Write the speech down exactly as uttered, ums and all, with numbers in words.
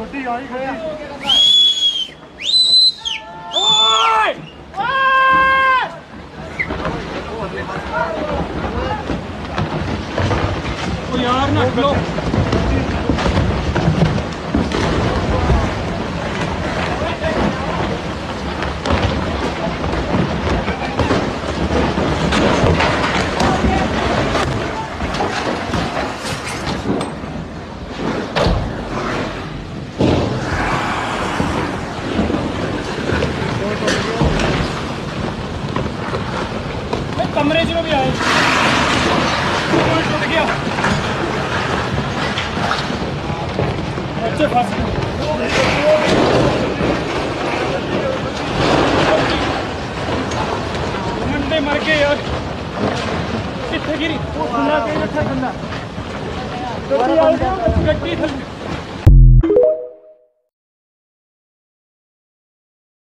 ਗੱਡੀ ਆਈ ਗੱਡੀ ਓਏ ਓ ਯਾਰ ਨਾ ਖਲੋ कमरे च भी आए टूट गया बच्चे फंस मंडे मर गए यार कितने गिरी गड्डी